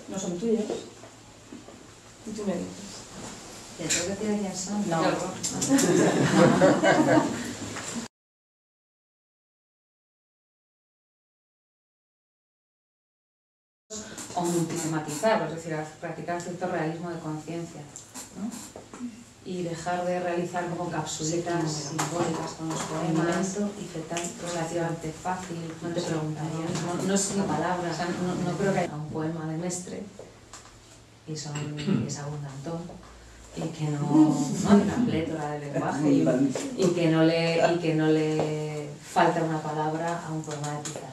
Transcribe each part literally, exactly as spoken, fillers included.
no son tuyos. Y tú me dices. ¿Te tengo que decir quién son? No. O multitematizar, es decir, practicar cierto realismo de conciencia, ¿no? Y dejar de realizar como capsulitas simbólicas con los poemas y fetal, relativamente fácil, no te preguntaría, no, no es una palabra, o sea, no, no creo que haya un poema de Mestre y son es abundantón y que no, no hay una plétora de lenguaje y, y que no le y que no le falta una palabra a un poema de Pizarro.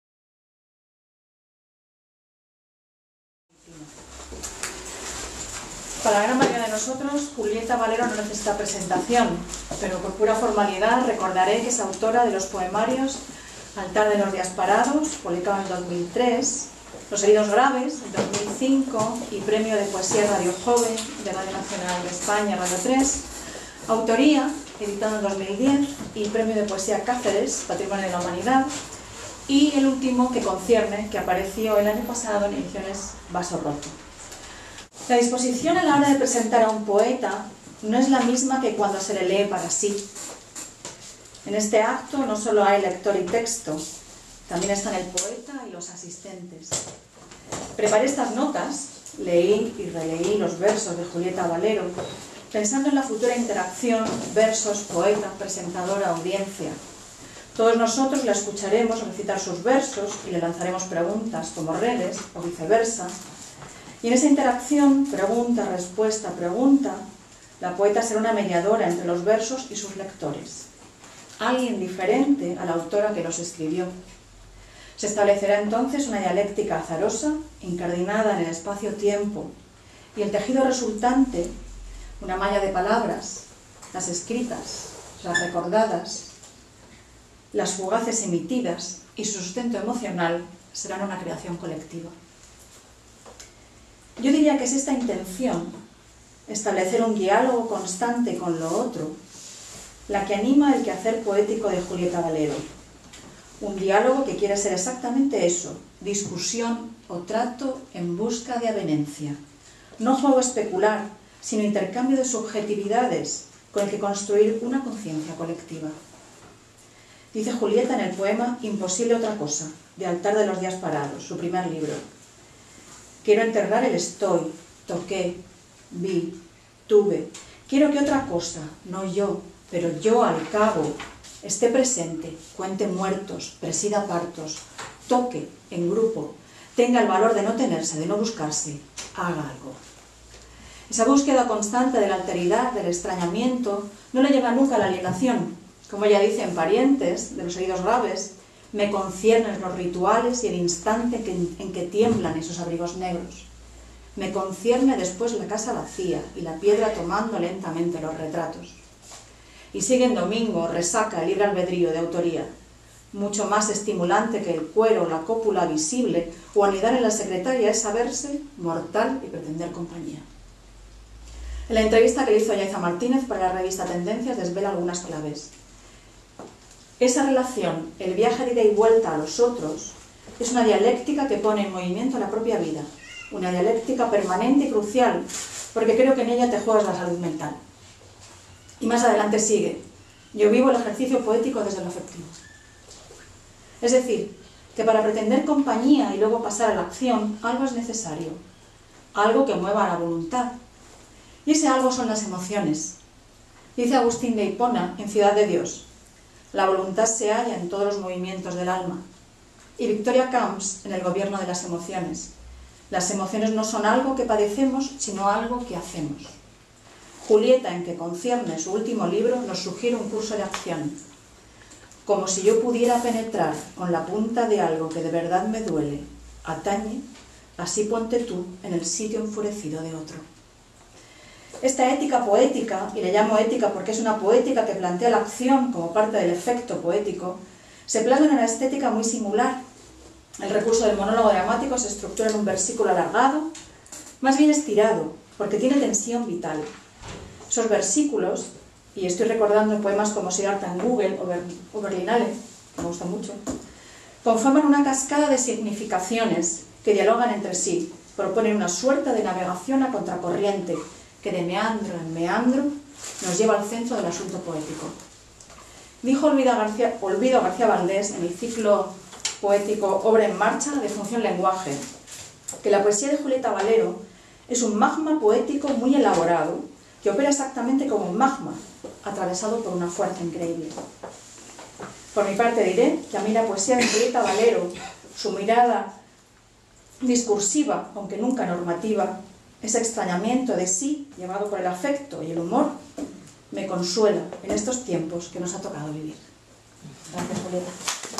Para la gran mayoría de nosotros, Julieta Valero no necesita presentación, pero por pura formalidad recordaré que es autora de los poemarios Altar de los días parados, publicado en dos mil tres, Los heridos graves, en dos mil cinco, y Premio de Poesía Radio Joven de Radio Nacional de España, Radio tres, Autoría, editado en dos mil diez, y Premio de Poesía Cáceres, Patrimonio de la Humanidad, y el último, que concierne, que apareció el año pasado en ediciones Vaso Roto. La disposición a la hora de presentar a un poeta no es la misma que cuando se le lee para sí. En este acto no solo hay lector y texto, también están el poeta y los asistentes. Preparé estas notas, leí y releí los versos de Julieta Valero, pensando en la futura interacción versos, poeta, presentadora, audiencia. Todos nosotros la escucharemos recitar sus versos y le lanzaremos preguntas como redes o viceversa. Y en esa interacción, pregunta, respuesta, pregunta, la poeta será una mediadora entre los versos y sus lectores. Alguien diferente a la autora que los escribió. Se establecerá entonces una dialéctica azarosa, incardinada en el espacio-tiempo, y el tejido resultante, una malla de palabras, las escritas, las recordadas, las fugaces emitidas y su sustento emocional, serán una creación colectiva. Yo diría que es esta intención, establecer un diálogo constante con lo otro, la que anima el quehacer poético de Julieta Valero. Un diálogo que quiere ser exactamente eso, discusión o trato en busca de avenencia. No juego especular, sino intercambio de subjetividades con el que construir una conciencia colectiva. Dice Julieta en el poema Imposible otra cosa, de Altar de los días parados, su primer libro. Quiero enterrar el estoy, toqué, vi, tuve. Quiero que otra cosa, no yo, pero yo al cabo, esté presente, cuente muertos, presida partos, toque en grupo, tenga el valor de no tenerse, de no buscarse, haga algo. Esa búsqueda constante de la alteridad, del extrañamiento, no le lleva nunca a la alienación. Como ella dice en Parientes, de los heridos graves, me conciernen los rituales y el instante en que tiemblan esos abrigos negros. Me concierne después la casa vacía y la piedra tomando lentamente los retratos. Y sigue en Domingo, Resaca, el libre albedrío de autoría, mucho más estimulante que el cuero, la cópula visible o anidar en la secretaria es saberse mortal y pretender compañía. En la entrevista que le hizo Yaiza Martínez para la revista Tendencias desvela algunas claves. Esa relación, el viaje de ida y vuelta a los otros, es una dialéctica que pone en movimiento la propia vida, una dialéctica permanente y crucial, porque creo que en ella te juegas la salud mental. Y más adelante sigue, yo vivo el ejercicio poético desde lo afectivo. Es decir, que para pretender compañía y luego pasar a la acción, algo es necesario, algo que mueva a la voluntad. Y ese algo son las emociones. Dice Agustín de Hipona en Ciudad de Dios, la voluntad se halla en todos los movimientos del alma. Y Victoria Camps en el gobierno de las emociones. Las emociones no son algo que padecemos, sino algo que hacemos. Julieta, en que concierne su último libro, nos sugiere un curso de acción. Como si yo pudiera penetrar con la punta de algo que de verdad me duele, atañe, así ponte tú en el sitio enfurecido de otro. Esta ética poética, y le llamo ética porque es una poética que plantea la acción como parte del efecto poético, se plasma en una estética muy singular. El recurso del monólogo dramático se estructura en un versículo alargado, más bien estirado, porque tiene tensión vital. Esos versículos, y estoy recordando poemas como Siddhartha en Google o Berlinale, que me gusta mucho, conforman una cascada de significaciones que dialogan entre sí, proponen una suerte de navegación a contracorriente que de meandro en meandro nos lleva al centro del asunto poético. Dijo Olvido García, Olvido García Valdés en el ciclo poético Obra en Marcha de Función Lenguaje que la poesía de Julieta Valero es un magma poético muy elaborado que opera exactamente como un magma atravesado por una fuerza increíble. Por mi parte diré que a mí la poesía de Julieta Valero, su mirada discursiva, aunque nunca normativa, ese extrañamiento de sí, llevado por el afecto y el humor, me consuela en estos tiempos que nos ha tocado vivir. Gracias, Julieta.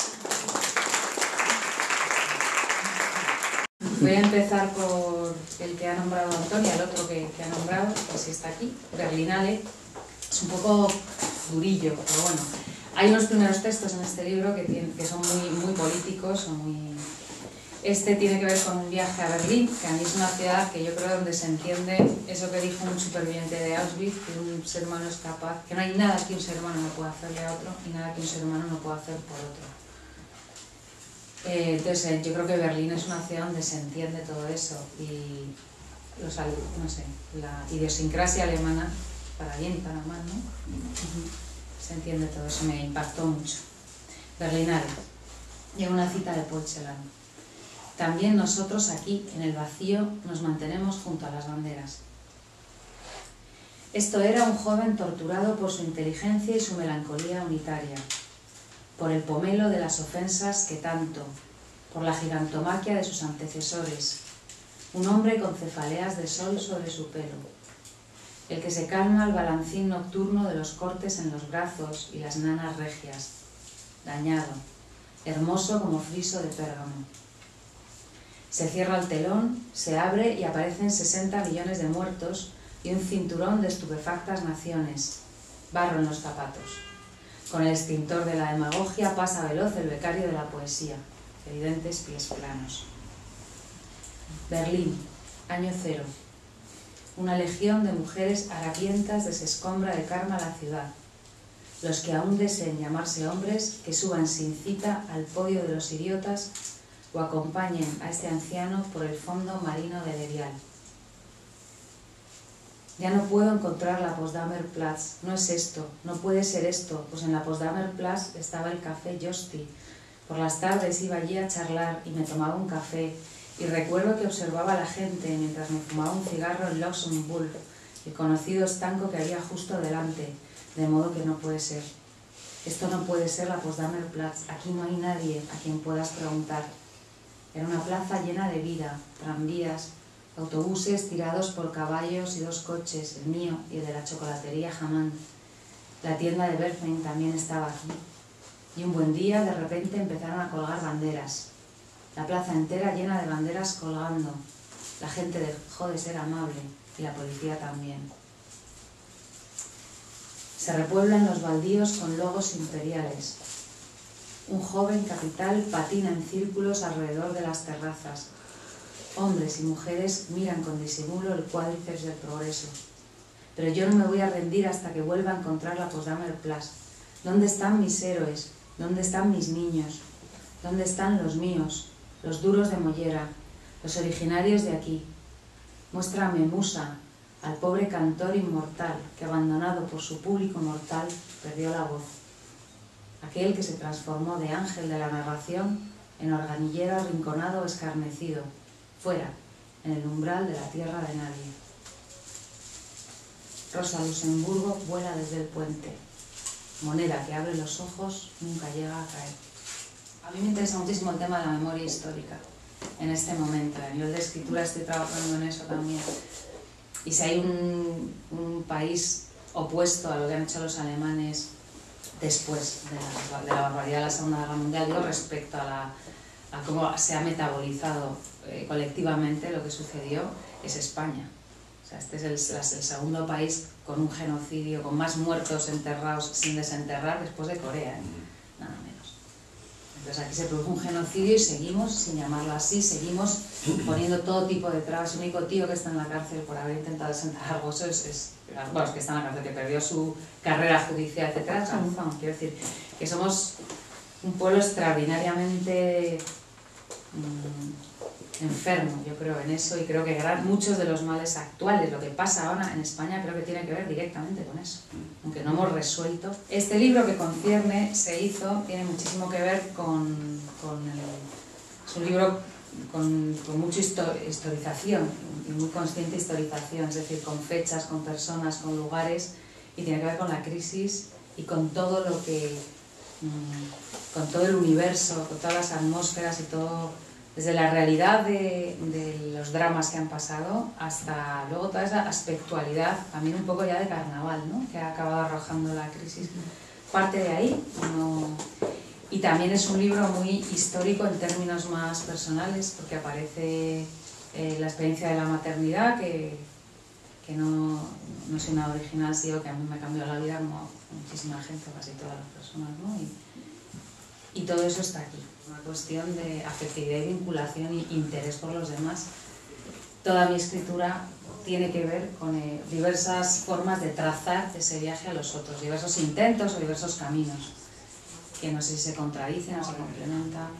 Voy a empezar por el que ha nombrado Antonia, el otro que, que ha nombrado, que sí está aquí, Berlinale. Es un poco durillo, pero bueno. Hay unos primeros textos en este libro que, tienen, que son muy, muy políticos, son muy... Este tiene que ver con un viaje a Berlín, que a mí es una ciudad que yo creo donde se entiende eso que dijo un superviviente de Auschwitz, que un ser humano es capaz, que no hay nada que un ser humano no pueda hacerle a otro y nada que un ser humano no pueda hacer por otro. Eh, entonces yo creo que Berlín es una ciudad donde se entiende todo eso y los, no sé, la idiosincrasia alemana, para bien y para mal, ¿no? Se entiende todo eso, me impactó mucho. Berlinale, y una cita de Paul Celan. También nosotros aquí, en el vacío, nos mantenemos junto a las banderas. Esto era un joven torturado por su inteligencia y su melancolía unitaria, por el pomelo de las ofensas que tanto, por la gigantomaquia de sus antecesores, un hombre con cefaleas de sol sobre su pelo, el que se calma al balancín nocturno de los cortes en los brazos y las nanas regias, dañado, hermoso como friso de pérgamo. Se cierra el telón, se abre y aparecen sesenta millones de muertos y un cinturón de estupefactas naciones, barro en los zapatos. Con el extintor de la demagogia pasa veloz el becario de la poesía, evidentes pies planos. Berlín, año cero. Una legión de mujeres harapientas desescombra de karma la ciudad. Los que aún deseen llamarse hombres, que suban sin cita al podio de los idiotas o acompañen a este anciano por el fondo marino del Erial. Ya no puedo encontrar la Potsdamer Platz, no es esto, no puede ser esto, pues en la Potsdamer Platz estaba el café Josti. Por las tardes iba allí a charlar y me tomaba un café, y recuerdo que observaba a la gente mientras me fumaba un cigarro en Luxemburg, el conocido estanco que había justo delante, de modo que no puede ser. Esto no puede ser la Potsdamer Platz, aquí no hay nadie a quien puedas preguntar. Era una plaza llena de vida, tranvías, autobuses tirados por caballos y dos coches, el mío y el de la chocolatería Hamann. La tienda de Berghain también estaba aquí. Y un buen día, de repente, empezaron a colgar banderas. La plaza entera llena de banderas colgando. La gente dejó de ser amable y la policía también. Se repueblan los baldíos con logos imperiales. Un joven capital patina en círculos alrededor de las terrazas. Hombres y mujeres miran con disimulo el cuádriceps del progreso. Pero yo no me voy a rendir hasta que vuelva a encontrar la Potsdamer Platz. ¿Dónde están mis héroes? ¿Dónde están mis niños? ¿Dónde están los míos? Los duros de mollera, los originarios de aquí. Muéstrame, musa, al pobre cantor inmortal que, abandonado por su público mortal, perdió la voz. Aquel que se transformó de ángel de la narración en organillero arrinconado o escarnecido, fuera, en el umbral de la tierra de nadie. Rosa Luxemburgo vuela desde el puente. Moneda que abre los ojos nunca llega a caer. A mí me interesa muchísimo el tema de la memoria histórica en este momento. A nivel de escritura estoy trabajando en eso también. Y si hay un, un país opuesto a lo que han hecho los alemanes después de la, de la barbaridad de la Segunda Guerra Mundial, digo, respecto a, la, a cómo se ha metabolizado eh, colectivamente lo que sucedió, es España. O sea, este es el, el segundo país con un genocidio, con más muertos enterrados sin desenterrar después de Corea, ¿eh? Nada menos. Entonces aquí se produjo un genocidio y seguimos, sin llamarlo así, seguimos poniendo todo tipo de trabas. El único tío que está en la cárcel por haber intentado desenterrar algo, eso es, es bueno, es que está en la cárcel, que perdió su carrera judicial, etcétera. Garzón. Quiero decir que somos un pueblo extraordinariamente mmm, enfermo, yo creo en eso, y creo que gran, muchos de los males actuales, lo que pasa ahora en España, creo que tiene que ver directamente con eso, aunque no hemos resuelto. Este libro que concierne se hizo, tiene muchísimo que ver con, con el, es un libro con, con mucha historización, y muy consciente historización, es decir, con fechas, con personas, con lugares, y tiene que ver con la crisis y con todo lo que, con todo el universo, con todas las atmósferas y todo, desde la realidad de, de los dramas que han pasado hasta luego toda esa aspectualidad, también un poco ya de carnaval, ¿no?, que ha acabado arrojando la crisis. Parte de ahí, no... y también es un libro muy histórico en términos más personales, porque aparece eh, la experiencia de la maternidad, que, que no, no soy una original, sino que a mí me ha cambiado la vida como muchísima gente, casi todas las personas, ¿no? Y, y todo eso está aquí. Una cuestión de afectividad y vinculación y interés por los demás. Toda mi escritura tiene que ver con eh, diversas formas de trazar ese viaje a los otros, diversos intentos o diversos caminos, que no sé si se contradicen o se complementan.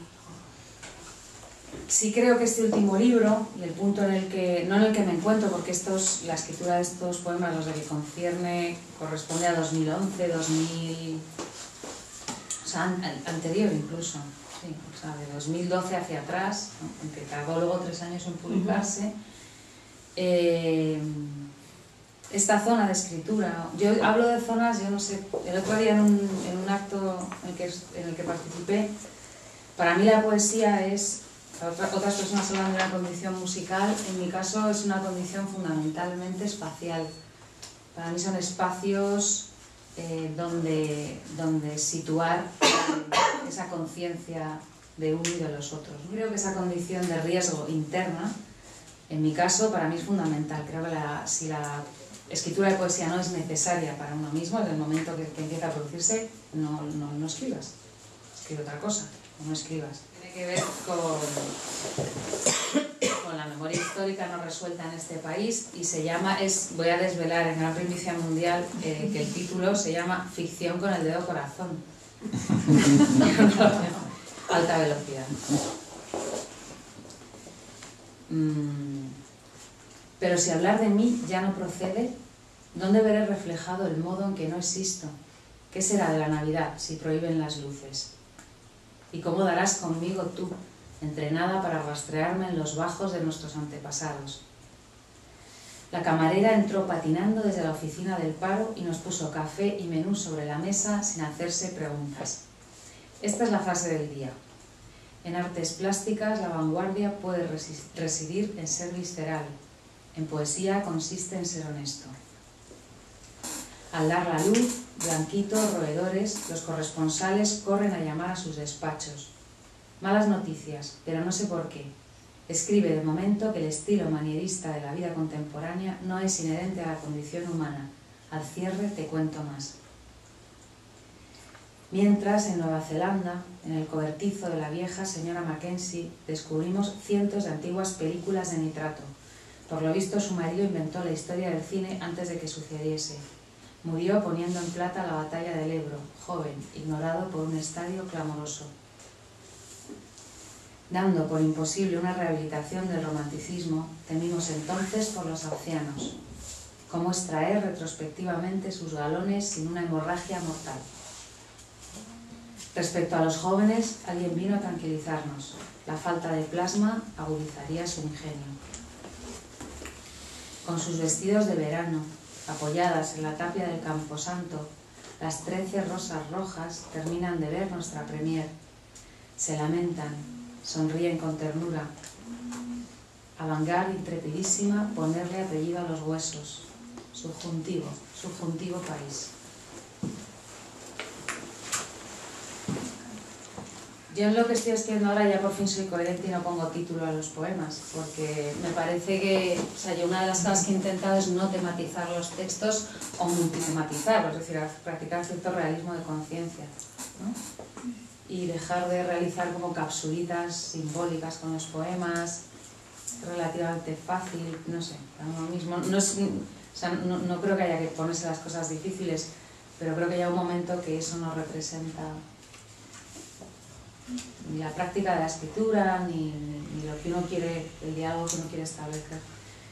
Sí creo que este último libro, y el punto en el que, no en el que me encuentro, porque estos, la escritura de estos poemas, los de que concierne, corresponde a dos mil once, dos mil... o sea, an, anterior incluso. Sí, o sea, de dos mil doce hacia atrás, ¿no?, aunque tardó luego tres años en publicarse. Uh-huh. eh, esta zona de escritura, yo hablo de zonas, yo no sé, el otro día en un, en un acto en el, que, en el que participé, para mí la poesía es, otra, otras personas hablan de una condición musical, en mi caso es una condición fundamentalmente espacial. Para mí son espacios Eh, donde, donde situar eh, esa conciencia de uno y de los otros. Creo que esa condición de riesgo interna, en mi caso, para mí es fundamental. Creo que la, si la escritura de poesía no es necesaria para uno mismo, en el momento que, que empieza a producirse, no, no, no escribas. Escribe otra cosa, o no escribas. Tiene que ver con... con la memoria histórica no resuelta en este país, y se llama, es, voy a desvelar en Gran Primicia Mundial eh, que el título se llama Ficción con el dedo corazón. Alta velocidad. Mm, pero si hablar de mí ya no procede, ¿dónde veré reflejado el modo en que no existo? ¿Qué será de la Navidad si prohíben las luces? ¿Y cómo darás conmigo tú, entrenada para rastrearme en los bajos de nuestros antepasados? La camarera entró patinando desde la oficina del paro y nos puso café y menú sobre la mesa sin hacerse preguntas. Esta es la frase del día. En artes plásticas la vanguardia puede residir en ser visceral. En poesía consiste en ser honesto. Al dar la luz, blanquitos, roedores, los corresponsales corren a llamar a sus despachos. Malas noticias, pero no sé por qué. Escribe de momento que el estilo manierista de la vida contemporánea no es inherente a la condición humana. Al cierre te cuento más. Mientras, en Nueva Zelanda, en el cobertizo de la vieja señora Mackenzie, descubrimos cientos de antiguas películas de nitrato. Por lo visto, su marido inventó la historia del cine antes de que sucediese. Murió poniendo en plata la batalla del Ebro, joven, ignorado por un estadio clamoroso. Dando por imposible una rehabilitación del romanticismo, temimos entonces por los ancianos. Cómo extraer retrospectivamente sus galones sin una hemorragia mortal. Respecto a los jóvenes, alguien vino a tranquilizarnos. La falta de plasma agudizaría su ingenio. Con sus vestidos de verano, apoyadas en la tapia del camposanto, las trece rosas rojas terminan de ver nuestra premier. Se lamentan, sonríen con ternura. Avangar intrepidísima, ponerle apellido a los huesos. Subjuntivo, subjuntivo país. Yo en lo que estoy escribiendo ahora ya por fin soy coherente y no pongo título a los poemas, porque me parece que, o sea, yo una de las cosas que he intentado es no tematizar los textos o multitematizar, es decir, practicar cierto realismo de conciencia, ¿no? Y dejar de realizar como capsulitas simbólicas con los poemas, relativamente fácil, no sé, a uno mismo, no, es, o sea, no, no creo que haya que ponerse las cosas difíciles, pero creo que ya un momento que eso nos representa ni la práctica de la escritura, ni, ni lo que uno quiere, el diálogo que uno quiere establecer.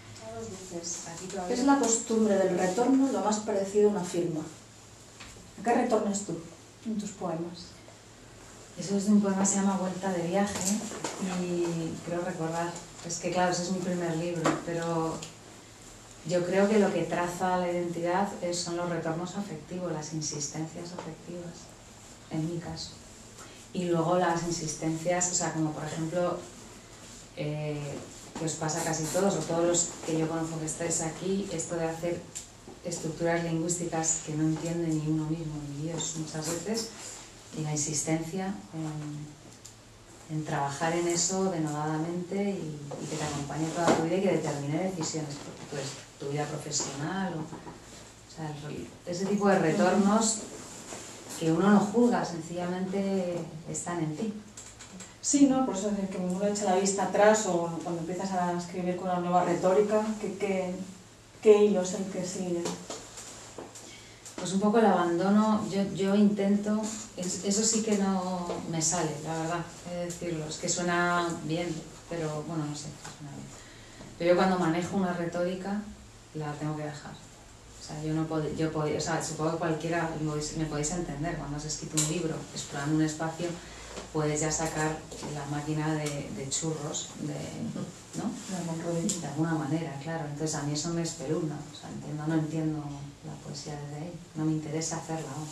Es la costumbre del retorno lo más parecido a una firma. ¿A qué retornas tú en tus poemas? Eso es de un poema que se llama Vuelta de viaje y creo recordar, es que claro, ese es mi primer libro, pero yo creo que lo que traza la identidad es, son los retornos afectivos, las insistencias afectivas, en mi caso. Y luego las insistencias, o sea, como por ejemplo, eh, que os pasa a casi todos, o todos los que yo conozco que estáis aquí, esto de hacer estructuras lingüísticas que no entiende ni uno mismo ni Dios muchas veces, y la insistencia en, en trabajar en eso denodadamente y, y que te acompañe toda tu vida y que determine decisiones, porque tu, tu vida profesional, o, o sea, el, ese tipo de retornos que uno no juzga, sencillamente están en ti. Sí, ¿no? Por eso es decir que uno echa la vista atrás o cuando empiezas a escribir con una nueva retórica, ¿qué, qué, qué hilo es el que sigue? Pues un poco el abandono, yo, yo intento, es, eso sí que no me sale, la verdad, he de decirlo, es que suena bien, pero bueno, no sé, suena bien. Pero yo cuando manejo una retórica, la tengo que dejar. O sea, yo no puedo, yo puedo, o sea, supongo que cualquiera me podéis entender, cuando has escrito un libro, explorando un espacio, puedes ya sacar la máquina de, de churros, de, ¿no? De alguna manera, claro. Entonces a mí eso me espeluna, o sea, entiendo, no entiendo la poesía desde ahí, no me interesa hacerla, vamos.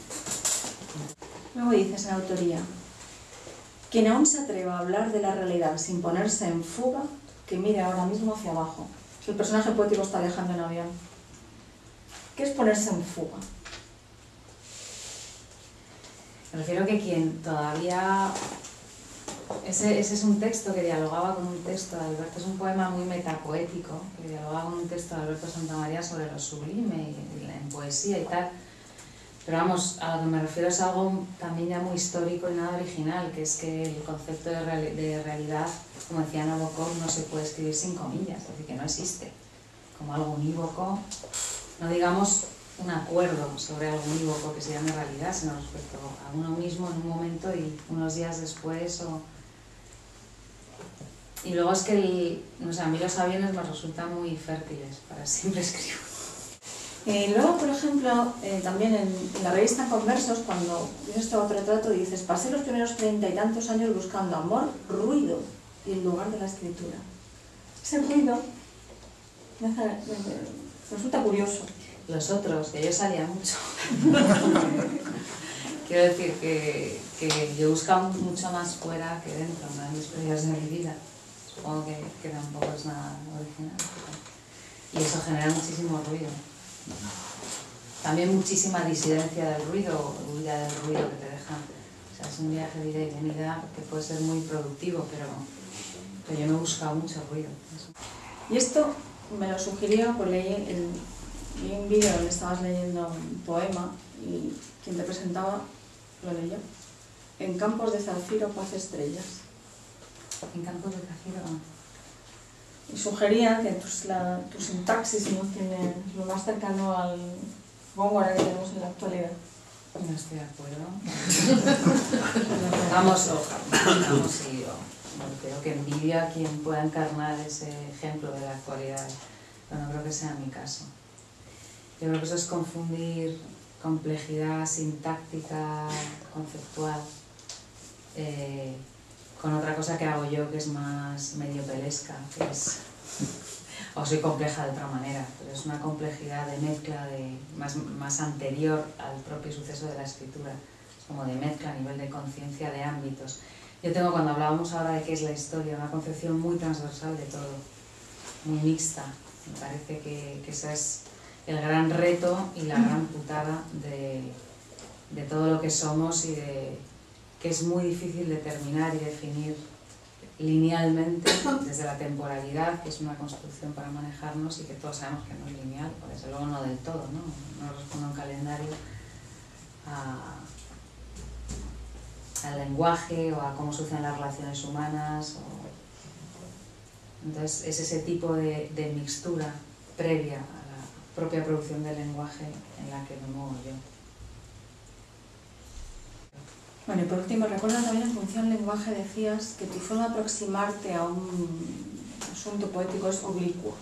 Luego dices en autoría, quien aún se atreva a hablar de la realidad sin ponerse en fuga, que mire ahora mismo hacia abajo. El personaje poético está viajando en avión. ¿Qué es ponerse en fuga? Me refiero que quien todavía... Ese, ese es un texto que dialogaba con un texto de Alberto, es un poema muy metapoético, que dialogaba con un texto de Alberto Santamaría sobre lo sublime y, y en poesía y tal. Pero vamos, a lo que me refiero es algo también ya muy histórico y nada original, que es que el concepto de, real, de realidad, como decía Nabokov, no se puede escribir sin comillas, es decir, que no existe. Como algo unívoco, no digamos un acuerdo sobre algo unívoco que se llame realidad, sino respecto a uno mismo en un momento y unos días después. O... Y luego es que el, no sé, a mí los aviones me resultan muy fértiles para siempre escribir. Eh, luego, por ejemplo, eh, también en, en la revista Conversos, cuando tienes este otro retrato, dices, pasé los primeros treinta y tantos años buscando amor, ruido y el lugar de la escritura. Ese ruido me, hace, me, me resulta curioso. Los otros, que yo salía mucho. Quiero decir que, que yo buscaba mucho más fuera que dentro, en grandes periodos de mi vida. Supongo que, que tampoco es nada original. Y eso genera muchísimo ruido. También muchísima disidencia del ruido, huida del ruido que te deja. O sea, es un viaje de ida y venida que puede ser muy productivo, pero, pero yo no he buscado mucho ruido. Eso. Y esto me lo sugirió, pues leí, el, leí un vídeo donde estabas leyendo un poema y quien te presentaba lo leyó. En campos de zafiro, paz estrellas. En campos de zafiro. Y sugería que tu, la, tu sintaxis no tiene lo más cercano al góngora que tenemos en la actualidad. No estoy de acuerdo. Vamos, vamos, sí, creo que envidio a quien pueda encarnar ese ejemplo de la actualidad, pero no creo que sea mi caso. Yo creo que eso es confundir complejidad sintáctica, conceptual, eh, con otra cosa que hago yo que es más medio pelesca, que es, o soy compleja de otra manera, pero es una complejidad de mezcla de, más, más anterior al propio suceso de la escritura, es como de mezcla a nivel de conciencia de ámbitos. Yo tengo, cuando hablábamos ahora de qué es la historia, una concepción muy transversal de todo, muy mixta. Me parece que, que ese es el gran reto y la gran putada de, de todo lo que somos y de que es muy difícil determinar y definir linealmente desde la temporalidad, que es una construcción para manejarnos y que todos sabemos que no es lineal, por eso luego no del todo, ¿no? No responde a un calendario, a, al lenguaje o a cómo suceden las relaciones humanas. O... Entonces es ese tipo de, de mixtura previa a la propia producción del lenguaje en la que me muevo yo. Bueno, y por último, recuerda también en función del lenguaje, decías que tu forma de aproximarte a un asunto poético es oblicuo.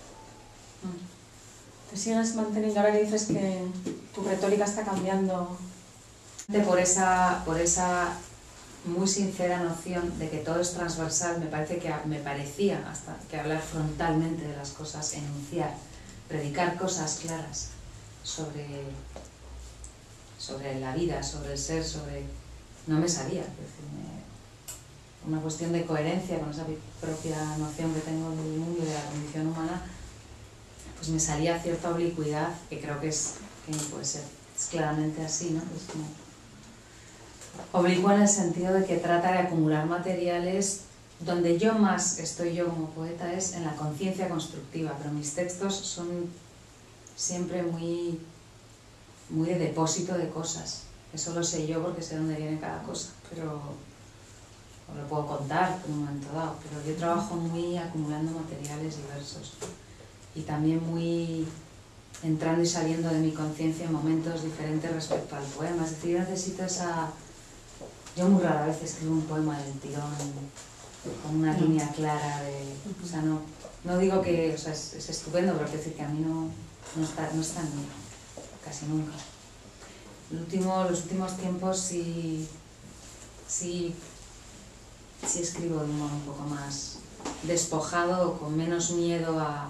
¿Te sigues manteniendo ahora que dices que tu retórica está cambiando? Por esa, por esa muy sincera noción de que todo es transversal, me parece que me parecía hasta que hablar frontalmente de las cosas, enunciar, predicar cosas claras sobre, sobre la vida, sobre el ser, sobre... no me salía. Es decir, me, una cuestión de coherencia con esa propia noción que tengo del mundo y de la condición humana, pues me salía cierta oblicuidad, que creo que es, que puede ser, es claramente así, ¿no? Es como oblicua en el sentido de que trata de acumular materiales. Donde yo más estoy yo como poeta es en la conciencia constructiva, pero mis textos son siempre muy, muy de depósito de cosas. Eso lo sé yo porque sé dónde viene cada cosa, pero o lo puedo contar en un momento dado, pero yo trabajo muy acumulando materiales diversos y también muy entrando y saliendo de mi conciencia en momentos diferentes respecto al poema. Es decir, yo necesito esa... Yo muy rara vez escribo un poema del tirón con una no. línea clara de... O sea, no, no digo que... O sea, es, es estupendo, pero quiero decir que a mí no, no, está, no está en mí, casi nunca. El último, los últimos tiempos sí, sí, sí escribo de un modo un poco más despojado, con menos miedo a,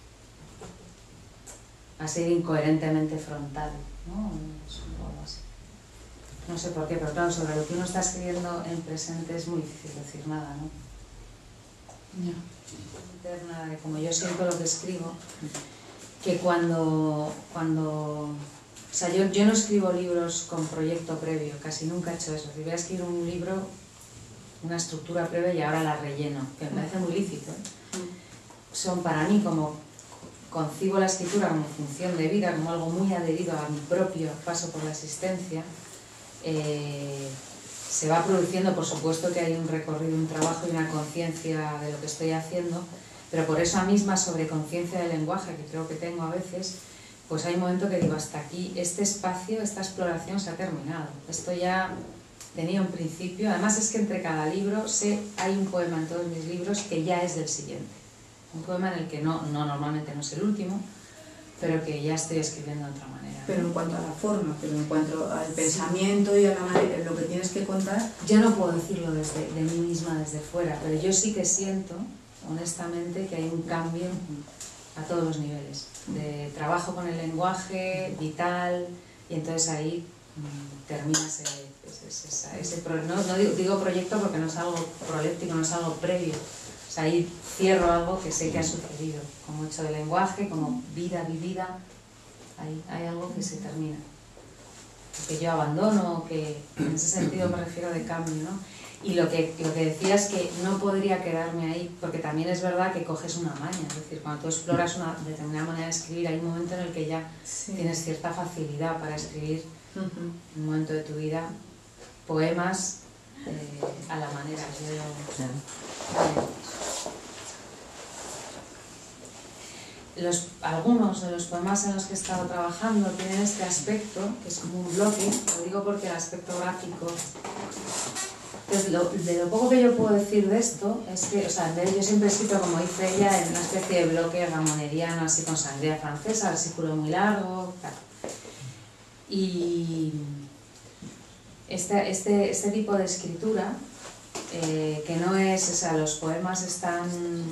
a ser incoherentemente frontal, ¿no? Es algo así. No sé por qué, pero claro, sobre lo que uno está escribiendo en presente es muy difícil decir nada, ¿no? No. Nada de como yo siento lo que escribo, que cuando, cuando o sea, yo, yo no escribo libros con proyecto previo, casi nunca he hecho eso. Si voy a escribir un libro, una estructura previa y ahora la relleno, que me parece muy lícito, ¿eh? Son para mí como, concibo la escritura como función de vida, como algo muy adherido a mi propio paso por la existencia. Eh, se va produciendo, por supuesto que hay un recorrido, un trabajo y una conciencia de lo que estoy haciendo, pero por esa misma sobreconciencia del lenguaje que creo que tengo a veces, pues hay un momento que digo, hasta aquí, este espacio, esta exploración se ha terminado. Esto ya tenía un principio, además es que entre cada libro sé, hay un poema en todos mis libros que ya es del siguiente. Un poema en el que no, no normalmente no es el último, pero que ya estoy escribiendo de otra manera. Pero en cuanto a la forma, pero en cuanto al pensamiento y a la manera, lo que tienes que contar... Yo no puedo decirlo desde, de mí misma desde fuera, pero yo sí que siento, honestamente, que hay un cambio a todos los niveles. De trabajo con el lenguaje, vital, y entonces ahí mmm, termina ese, ese, ese, ese pro, no, no digo, digo proyecto porque no es algo proléptico, no es algo previo. O sea, ahí cierro algo que sé que ha sucedido, como hecho de lenguaje, como vida vivida, ahí hay algo que se termina. Que yo abandono, que en ese sentido me refiero de cambio, ¿no? Y lo que, lo que decía es que no podría quedarme ahí, porque también es verdad que coges una maña, es decir, cuando tú exploras una determinada manera de escribir, hay un momento en el que ya sí. tienes cierta facilidad para escribir, uh-huh. en un momento de tu vida, poemas eh, a la manera. Yo, claro. Los, algunos de los poemas en los que he estado trabajando tienen este aspecto, que es como un bloque, lo digo porque el aspecto gráfico... Entonces, lo, de lo poco que yo puedo decir de esto es que, o sea, en vez de, yo siempre he escrito, como dice ella, en una especie de bloque ramoneriano, así con sangría francesa, versículo muy largo, tal. Y este, este, este tipo de escritura, eh, que no es, o sea, los poemas están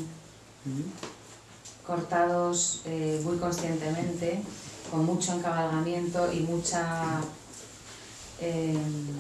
cortados eh, muy conscientemente, con mucho encabalgamiento y mucha... Eh,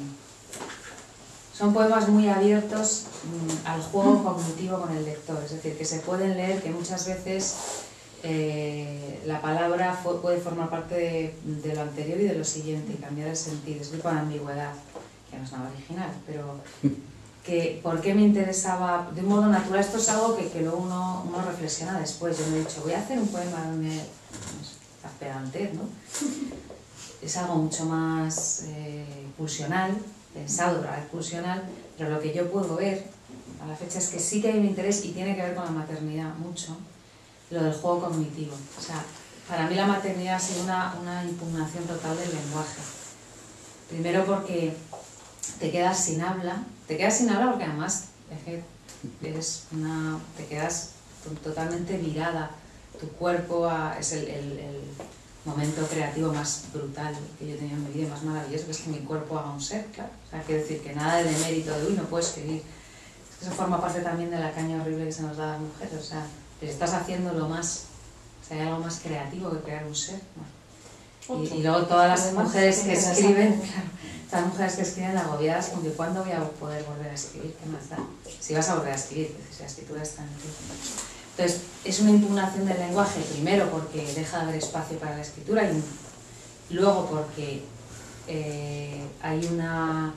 son poemas muy abiertos mmm, al juego cognitivo con el lector, es decir, que se pueden leer, que muchas veces eh, la palabra puede formar parte de, de lo anterior y de lo siguiente y cambiar el sentido, es con ambigüedad, que no es nada original, pero que por qué me interesaba de un modo natural. Esto es algo que, que luego uno, uno reflexiona después. Yo me he dicho, voy a hacer un poema donde la pedantez, ¿no? Es algo mucho más eh, pulsional, pensado para la pulsional, pero lo que yo puedo ver a la fecha es que sí que hay un interés y tiene que ver con la maternidad mucho, lo del juego cognitivo. O sea, para mí la maternidad ha sido una, una impugnación total del lenguaje. Primero porque te quedas sin habla, te quedas sin habla porque además es que eres una, te quedas totalmente virada, tu cuerpo a, es el, el, el momento creativo más brutal que yo he tenido en mi vida, más maravilloso, que es que mi cuerpo haga un ser, claro. O sea, quiero decir que nada de demérito de uy, no puedo escribir. Es que eso forma parte también de la caña horrible que se nos da a las mujeres, o sea, que estás haciendo lo más, o sea, hay algo más creativo que crear un ser, ¿no? Y, y luego todas las mujeres que escriben, claro, todas las mujeres que escriben agobiadas, como que ¿cuándo voy a poder volver a escribir? ¿Qué más da? Si vas a volver a escribir, si la escritura está en ti. Entonces, es una impugnación del lenguaje, primero porque deja de haber espacio para la escritura y luego porque eh, hay una...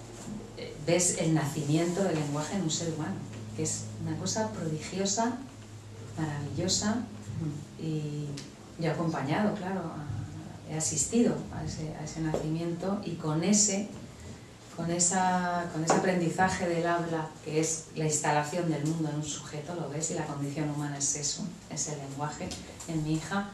ves el nacimiento del lenguaje en un ser humano, que es una cosa prodigiosa, maravillosa, y yo he acompañado, claro, a, he asistido a ese, a ese nacimiento y con ese, con, esa, con ese aprendizaje del habla, que es la instalación del mundo en un sujeto, lo ves, y la condición humana es eso, es el lenguaje en mi hija,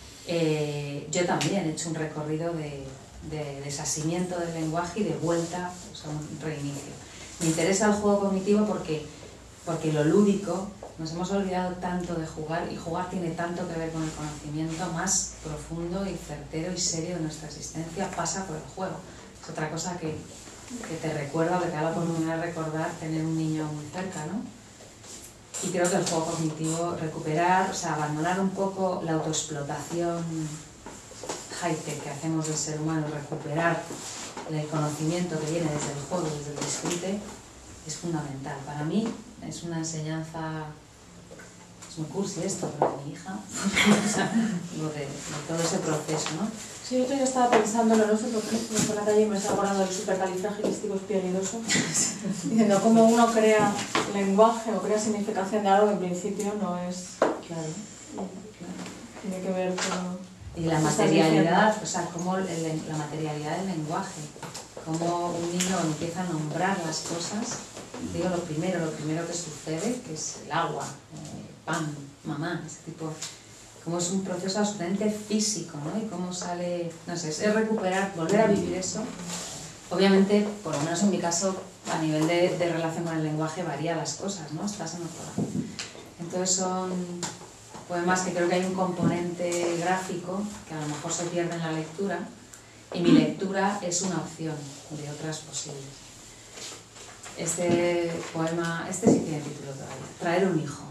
eh, yo también he hecho un recorrido de, de desasimiento del lenguaje y de vuelta, o sea, un reinicio. Me interesa el juego cognitivo porque, porque lo lúdico, nos hemos olvidado tanto de jugar, y jugar tiene tanto que ver con el conocimiento más profundo y certero y serio de nuestra existencia, pasa por el juego. Es otra cosa que, que te recuerda, que te da la oportunidad de recordar tener un niño muy cerca, ¿no? Y creo que el juego cognitivo, recuperar, o sea, abandonar un poco la autoexplotación high-tech que hacemos del ser humano, recuperar el conocimiento que viene desde el juego, desde el disfrute, es fundamental. Para mí es una enseñanza, es muy cursi esto, pero de mi hija, o sea, de, de todo ese proceso, ¿no? Sí, yo ya estaba pensando en lo nuestro, porque me fue la calle y me estaba acordando del supercalifragilisticoespialidoso, diciendo cómo uno crea lenguaje o crea significación de algo que en principio no es, Claro, claro. Tiene que ver con... Y la materialidad, o sea, cómo el, la materialidad del lenguaje, cómo un niño empieza a nombrar las cosas. Digo, lo primero, lo primero que sucede, que es el agua, eh, pan, mamá, ese tipo, cómo es un proceso absolutamente físico, ¿no? Y cómo sale, no sé, es recuperar, volver a vivir eso. Obviamente, por lo menos en mi caso, a nivel de, de relación con el lenguaje varía las cosas, ¿no? Estás en otro lado. Entonces son poemas que creo que hay un componente gráfico que a lo mejor se pierde en la lectura, y mi lectura es una opción de otras posibles. Este poema, este sí tiene título todavía, Traer un hijo.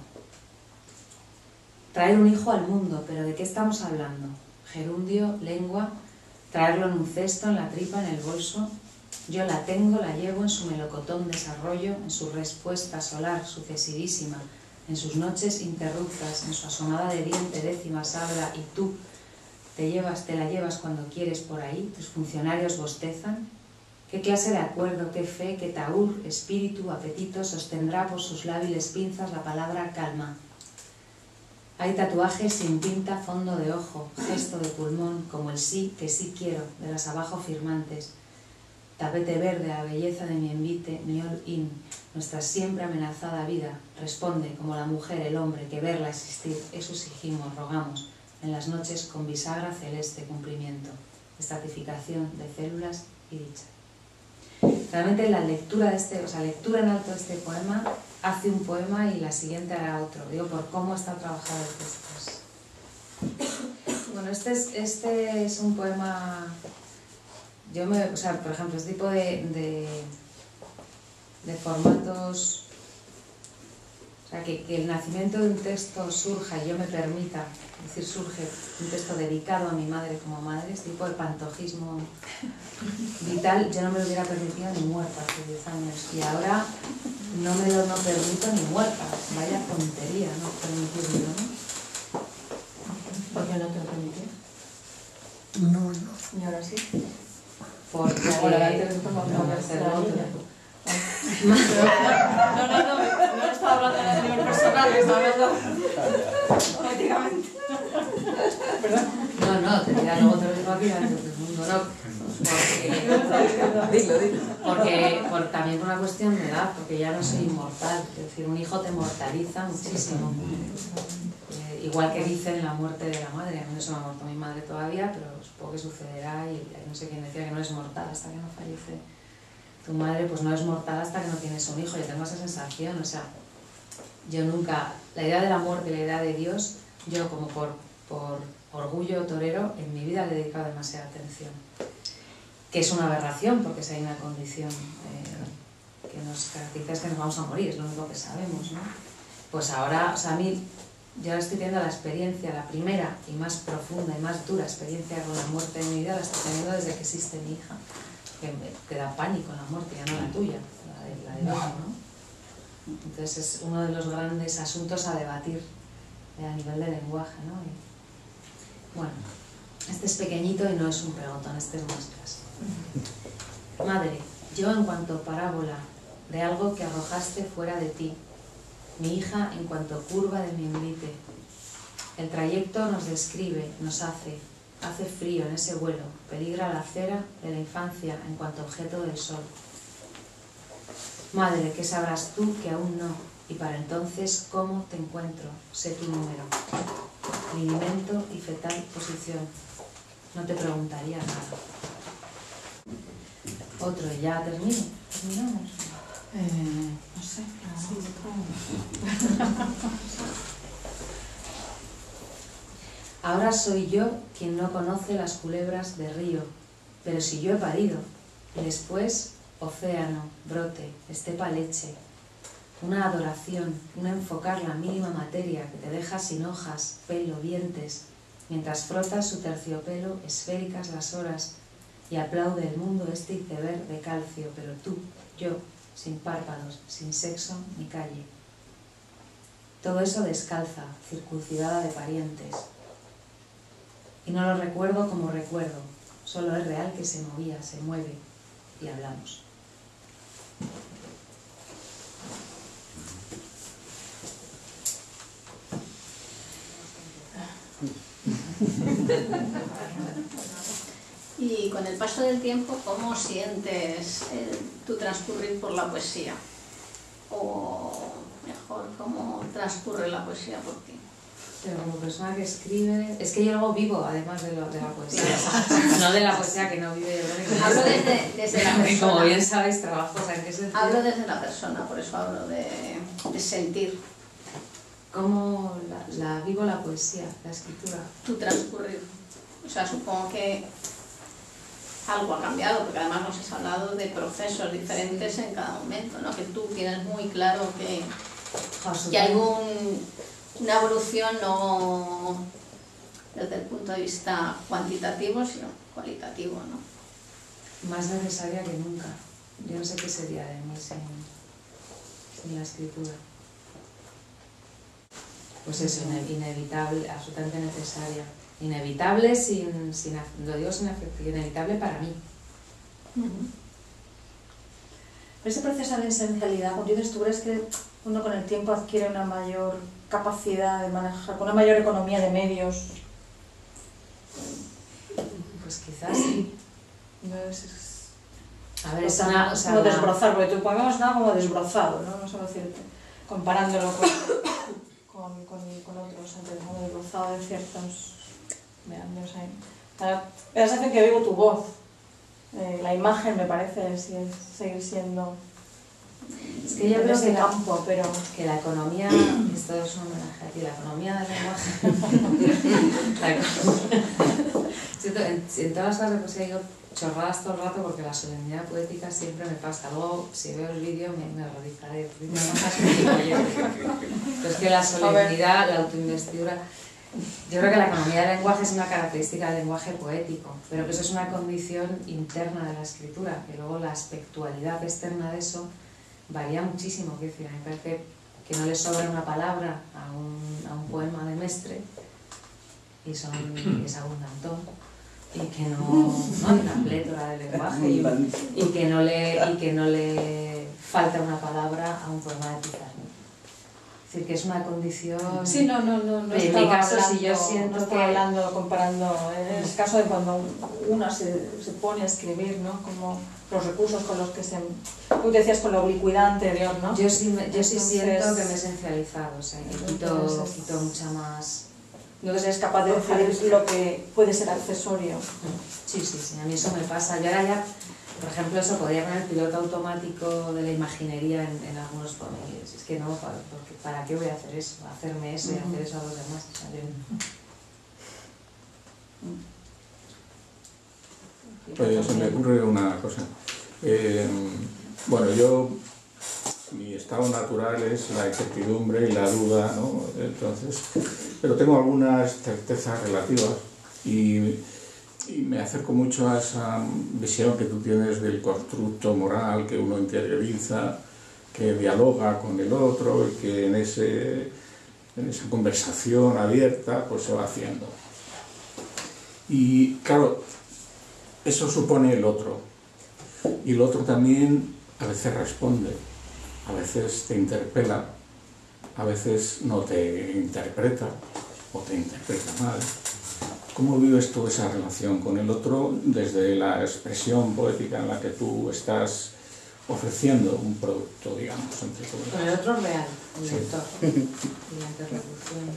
Traer un hijo al mundo, pero ¿de qué estamos hablando? Gerundio, lengua, traerlo en un cesto, en la tripa, en el bolso. Yo la tengo, la llevo en su melocotón desarrollo, en su respuesta solar sucesivísima, en sus noches interruptas, en su asomada de diente décimas habla, y tú te llevas, te la llevas cuando quieres por ahí, tus funcionarios bostezan. ¿Qué clase de acuerdo, qué fe, qué taúr, espíritu, apetito sostendrá por sus lábiles pinzas la palabra calma? Hay tatuajes sin tinta, fondo de ojo, gesto de pulmón, como el sí que sí quiero, de las abajo firmantes. Tapete verde a la belleza de mi envite, mi all-in, nuestra siempre amenazada vida, responde como la mujer, el hombre, que verla existir, eso exigimos, rogamos, en las noches con bisagra celeste cumplimiento, estratificación de células y dicha. Realmente la lectura de este, o sea, lectura en alto de este poema hace un poema y la siguiente hará otro, digo, por cómo está trabajado el texto. Bueno, este es, este es un poema... Yo me, o sea, por ejemplo, este tipo de, de, de formatos, o sea, que, que el nacimiento de un texto surja y yo me permita, es decir, surge un texto dedicado a mi madre como madre, este tipo de pantojismo vital, yo no me lo hubiera permitido ni muerta hace diez años, y ahora no me lo no permito ni muerta, vaya tontería, no permitirlo, ¿no? ¿Por qué no te lo permitió? No, no. ¿Y ahora sí? Porque ahora antes de no, tomar una hacer la otro. niña. No, no, no, no estaba hablando de nivel personal, estaba hablando políticamente. ¿Perdón? No, no, te dirá luego te lo digo aquí antes del mundo, no. Porque, Dilo, dilo. porque por, también por una cuestión de edad, porque ya no soy inmortal, es decir, un hijo te mortaliza muchísimo. Eh, igual que dicen la muerte de la madre, a mí no se me ha muerto mi madre todavía, pero supongo que sucederá y no sé quién decía que no es mortal hasta que no fallece. tu madre pues no es mortal hasta que no tienes un hijo. Yo tengo esa sensación, o sea, yo nunca, la idea de la muerte y la idea de Dios, yo como por, por orgullo torero, en mi vida le he dedicado demasiada atención. Que es una aberración, porque si hay una condición eh, que nos caracteriza es que nos vamos a morir, es lo único que sabemos, ¿no? Pues ahora, o sea, a mí, yo ahora estoy teniendo la experiencia, la primera y más profunda y más dura experiencia con la muerte en mi vida, la estoy teniendo desde que existe mi hija, que me que da pánico la muerte, ya no la tuya, la de, la de otro, ¿no? Entonces es uno de los grandes asuntos a debatir a nivel de lenguaje, ¿no? Y, bueno, este es pequeñito y no es un preguntón, este es más clase. Madre, yo en cuanto parábola de algo que arrojaste fuera de ti, mi hija en cuanto curva de mi envite, el trayecto nos describe, nos hace, hace frío en ese vuelo, peligra la acera de la infancia en cuanto objeto del sol. Madre, ¿qué sabrás tú que aún no? Y para entonces, ¿cómo te encuentro? Sé tu número, linimento y fetal posición. No te preguntaría nada. Otro, y ya termino. ¿Terminamos? Eh, no sé, sí, Ahora soy yo quien no conoce las culebras de río, pero si yo he parido, y después océano, brote, estepa leche, una adoración, un enfocar la mínima materia que te deja sin hojas, pelo, dientes, mientras frotas su terciopelo, esféricas las horas, y aplaude el mundo este iceberg de calcio, pero tú, yo, sin párpados, sin sexo ni calle. Todo eso descalza, circuncidada de parientes. Y no lo recuerdo como recuerdo, solo es real que se movía, se mueve, y hablamos. Y con el paso del tiempo, ¿cómo sientes el, tu transcurrir por la poesía? O mejor, ¿cómo transcurre la poesía por ti? Pero como persona que escribe... Es que yo luego vivo, además de, lo, de la poesía. No de la poesía que no vive yo. Hablo desde, desde la persona. Como bien sabéis, trabajo, o sea, ¿en qué sentido? Hablo desde la persona, por eso hablo de, de sentir. ¿Cómo la, la vivo la poesía, la escritura? Tu transcurrir. O sea, supongo que algo ha cambiado, porque además nos has hablado de procesos diferentes en cada momento, ¿no? Que tú tienes muy claro que, que hay un, una evolución no desde el punto de vista cuantitativo, sino cualitativo, ¿no? Más necesaria que nunca. Yo no sé qué sería de mí sin, sin la escritura. Pues eso, inevitable, absolutamente necesaria. Inevitable, sin, sin, lo digo sin afecto, inevitable para mí. Uh-huh. Ese proceso de esencialidad, como dices, ¿tú crees que uno con el tiempo adquiere una mayor capacidad de manejar, con una mayor economía de medios? Pues quizás sí. No es, es... A ver, o es sea, una... O sea, como una... desbrozar, porque tú pagamos nada como desbrozado, ¿no? No sé decirte, comparándolo con, con, con, con otros, antes, como desbrozado de ciertos meandros ahí. La sensación que oigo tu voz, eh, la imagen me parece si es seguir siendo... Es que yo en creo ese que la, campo, pero... que la economía, esto es un homenaje a ti, la economía del lenguaje, la economía, siento, en, en todas las cosas de poesía digo chorradas todo el rato porque la solemnidad poética siempre me pasa, luego si veo el vídeo me, me horrorizaré, pero es que la solemnidad, la autoinvestidura, yo creo que la economía del lenguaje es una característica del lenguaje poético, pero que eso es una condición interna de la escritura, que luego la aspectualidad externa de eso varía muchísimo. Quiero decir, a mí me parece que no le sobra una palabra a un, a un poema de Mestre y son, es abundantón y que no, no hay una plétora de lenguaje y, y, que no le, y que no le falta una palabra a un poema de Pizarro. Es decir, que es una condición... Sí, no, no, no, no en estaba mi caso, hablando, si yo siento no que... hablando, comparando, en el caso de cuando una se, se pone a escribir, ¿no? Como los recursos con los que se... Tú decías con la oblicuidad anterior, ¿no? Yo sí, me, yo sí Entonces, siento que me he esencializado, o sea, que quito, entonces, quito mucha más... Entonces eres capaz de decir lo que puede ser accesorio. Sí, sí, sí, a mí eso me pasa. Yo ahora ya, Por ejemplo, eso podría poner el piloto automático de la imaginería en, en algunos poemas. Es que no, ¿para, porque, ¿para qué voy a hacer eso? Hacerme eso y hacer eso a los demás. O sea, yo... Pues se me ocurre una cosa. Eh, bueno, yo, mi estado natural es la incertidumbre y la duda, ¿no? Entonces, pero tengo algunas certezas relativas y, y me acerco mucho a esa visión que tú tienes del constructo moral que uno interioriza, que dialoga con el otro y que en, ese, en esa conversación abierta pues se va haciendo. Y claro, eso supone el otro. Y el otro también a veces responde, a veces te interpela, a veces no te interpreta o te interpreta mal. ¿Cómo vives tú esa relación con el otro desde la expresión poética en la que tú estás ofreciendo un producto, digamos, entre comillas? Con el otro real, el Sí. lector y la interlocución.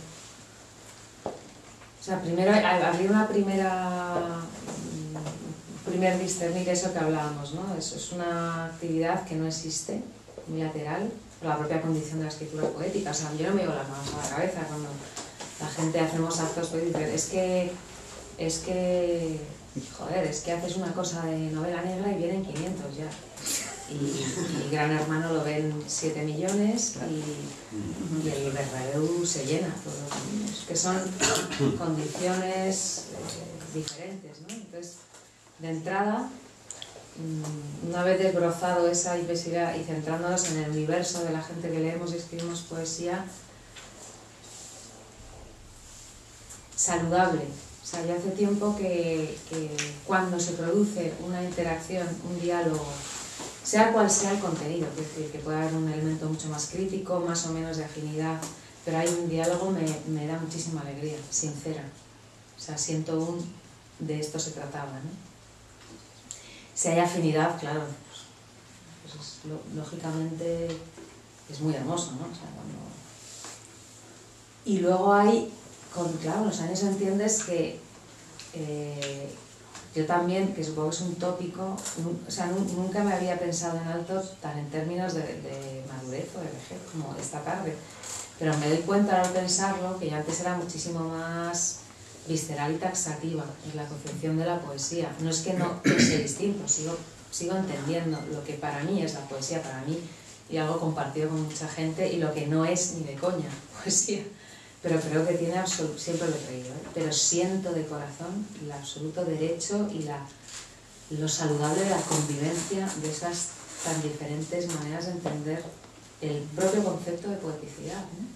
O sea, primero habría una primera... primer discernir eso que hablábamos, ¿no? Eso es una actividad que no existe, unilateral, por la propia condición de la escritura poética. O sea, yo no me llevo las manos a la cabeza cuando la gente hacemos actos poéticos. Es que, es que, joder, es que haces una cosa de novela negra y vienen quinientos ya. Y, y Gran Hermano lo ven siete millones y, y el Bernabéu se llena todos los niños, que son condiciones eh, diferentes, ¿no? Entonces, de entrada, una vez desbrozado esa diversidad y centrándonos en el universo de la gente que leemos y escribimos poesía, saludable. O sea, ya hace tiempo que, que cuando se produce una interacción, un diálogo, sea cual sea el contenido, es decir, que puede haber un elemento mucho más crítico, más o menos de afinidad, pero hay un diálogo, me, me da muchísima alegría, sincera. O sea, siento un de esto se trataba, ¿no? Si hay afinidad, claro, pues, pues es, lo, lógicamente es muy hermoso, ¿no? O sea, cuando... Y luego hay, con, claro, los años entiendes que eh, yo también, que supongo que es un tópico, o sea, nunca me había pensado en alto tan en términos de, de madurez o de vejez como esta tarde, pero me doy cuenta al pensarlo que yo antes era muchísimo más visceral y taxativa en la concepción de la poesía. No es que no sea distinto, sigo, sigo entendiendo lo que para mí es la poesía, para mí, y algo compartido con mucha gente, y lo que no es ni de coña poesía. Pero creo que tiene absoluto, siempre lo he creído, ¿eh? Pero siento de corazón el absoluto derecho y la, lo saludable de la convivencia de esas tan diferentes maneras de entender el propio concepto de poeticidad, ¿no?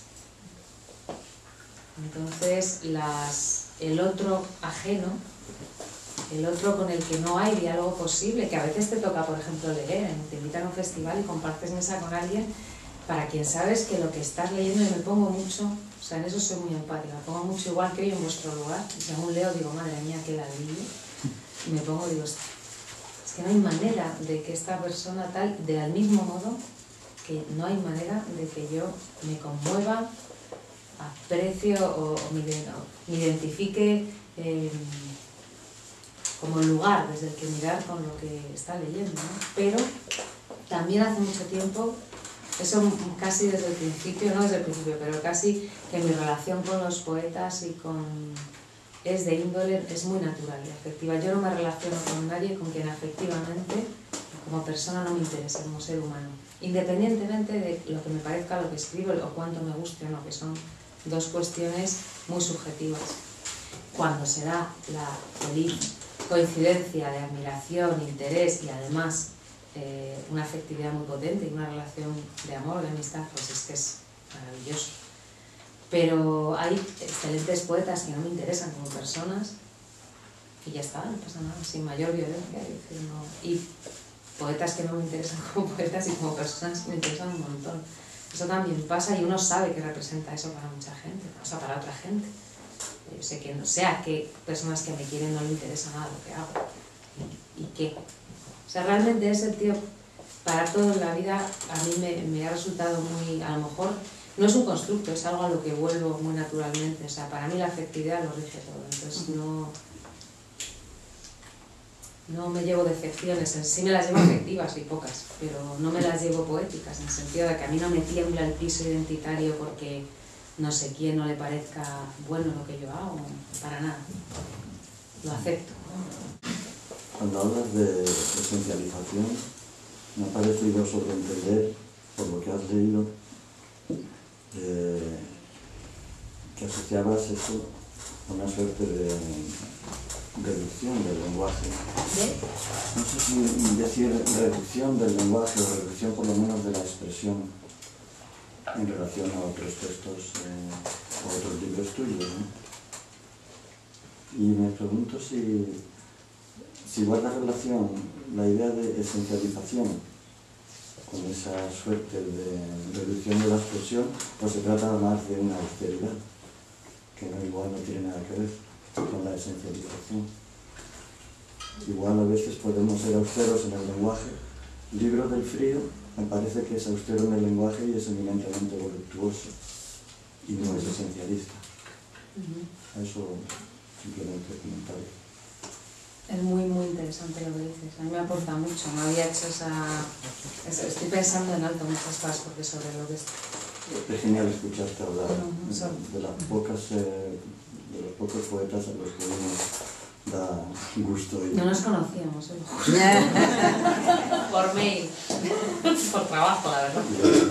Entonces, las, el otro ajeno, el otro con el que no hay diálogo posible, que a veces te toca, por ejemplo, leer, te invitan a un festival y compartes mesa con alguien para quien sabes que lo que estás leyendo, y me pongo mucho, o sea, en eso soy muy empática, me pongo mucho igual que hoy en vuestro lugar, y según leo digo, madre mía, qué ladrillo, y me pongo, digo, es que no hay manera de que esta persona tal, del mismo modo, que no hay manera de que yo me conmueva, aprecio o, o me, o me identifique eh, como lugar desde el que mirar con lo que está leyendo, ¿no? Pero también hace mucho tiempo, eso casi desde el principio, no desde el principio, pero casi que mi relación con los poetas y con es de índole, es muy natural y afectiva. Yo no me relaciono con nadie con quien afectivamente, como persona, no me interese como ser humano, independientemente de lo que me parezca lo que escribo o cuánto me guste o no, que son dos cuestiones muy subjetivas. Cuando se da la feliz coincidencia de admiración, interés y además eh, una afectividad muy potente y una relación de amor, de amistad, pues es que es maravilloso. Pero hay excelentes poetas que no me interesan como personas y ya está, no pasa nada, sin mayor violencia. Es decir, no. Y poetas que no me interesan como poetas y como personas que me interesan un montón. Eso también pasa y uno sabe que representa eso para mucha gente, o sea, para otra gente. Yo sé que no sea que personas que me quieren no le interesa nada lo que hago. ¿Y, y qué? O sea, realmente ese tío, para todo en la vida, a mí me, me ha resultado muy, a lo mejor, no es un constructo, es algo a lo que vuelvo muy naturalmente. O sea, para mí la afectividad lo rige todo, entonces no... no me llevo decepciones, sí me las llevo afectivas y pocas, pero no me las llevo poéticas, en el sentido de que a mí no me tiembla el piso identitario porque no sé quién no le parezca bueno lo que yo hago, para nada, lo acepto. Cuando hablas de esencialización, me ha parecido sobreentender, por lo que has leído, eh, que asociabas eso a una suerte de reducción del lenguaje. No sé si decir reducción del lenguaje o reducción por lo menos de la expresión en relación a otros textos eh, o otros libros tuyos, ¿no? Y me pregunto si, si guarda relación la idea de esencialización con esa suerte de reducción de la expresión, o se trata más de una austeridad, que no, igual no tiene nada que ver con la esencialización. Igual a veces podemos ser austeros en el lenguaje. El libro del frío me parece que es austero en el lenguaje y es eminentemente voluptuoso y no es esencialista. A eso simplemente comentario. Es muy, muy interesante lo que dices. A mí me aporta mucho. Me había hecho esa... Estoy pensando en alto muchas cosas porque sobre lo que es... Es genial escucharte hablar No, son... de, las pocas, eh, de los pocos poetas a los que uno da gusto. Y... No nos conocíamos, ¿eh? Por mail. Por trabajo, la verdad.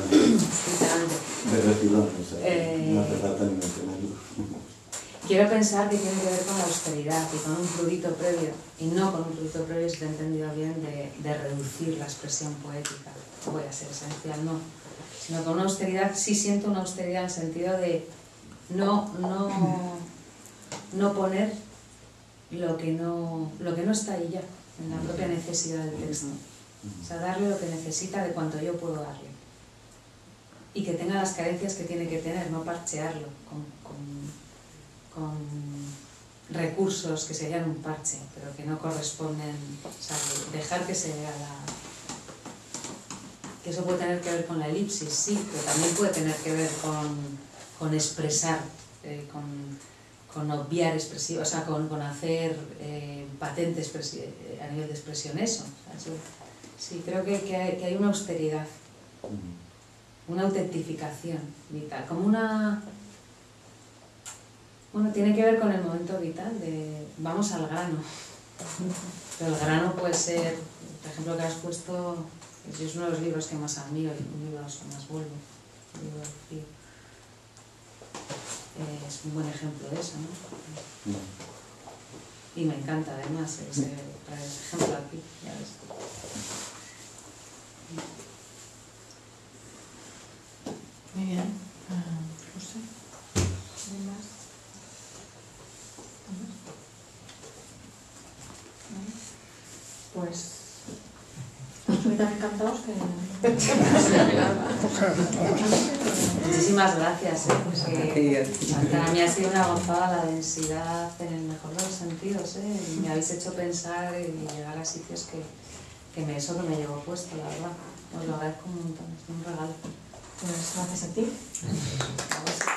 De refilón, o sea, eh... no hace falta ni mencionarlo. Quiero pensar que tiene que ver con la austeridad y con un prurito previo, y no con un prurito previo, si te he entendido bien, de, de reducir la expresión poética. Voy a ser esencial, no. Sino con una austeridad, sí siento una austeridad en el sentido de no, no, no poner lo que no, lo que no está ahí ya, en la propia necesidad del texto. O sea, darle lo que necesita de cuanto yo puedo darle. Y que tenga las carencias que tiene que tener, no parchearlo con, con con recursos que serían un parche, pero que no corresponden, o sea, dejar que se vea la... que eso puede tener que ver con la elipsis, sí, pero también puede tener que ver con, con expresar, eh, con, con obviar expresión, o sea, con, con hacer eh, patente a nivel de expresión eso. O sea, eso sí, creo que, que, hay, que hay una austeridad, una autentificación vital, como una... Bueno, tiene que ver con el momento vital de vamos al grano. Pero el grano puede ser, por ejemplo, que has puesto, es uno de los libros que más admiro y un libro a los que más vuelvo, el libro del frío. Eh, es un buen ejemplo de eso, ¿no? No. Y me encanta además ese, traer ese ejemplo aquí, ya ves. Muy bien. Uh, no sé. ¿Hay más? Pues estoy tan encantados que... Muchísimas gracias, ¿eh? Porque para mí ha sido una gozada la densidad en el mejor de los sentidos, ¿eh? Y me habéis hecho pensar y llegar a sitios que, que me, eso que me llevo puesto, la verdad. Os lo agradezco un montón, es un regalo. Pues gracias a ti.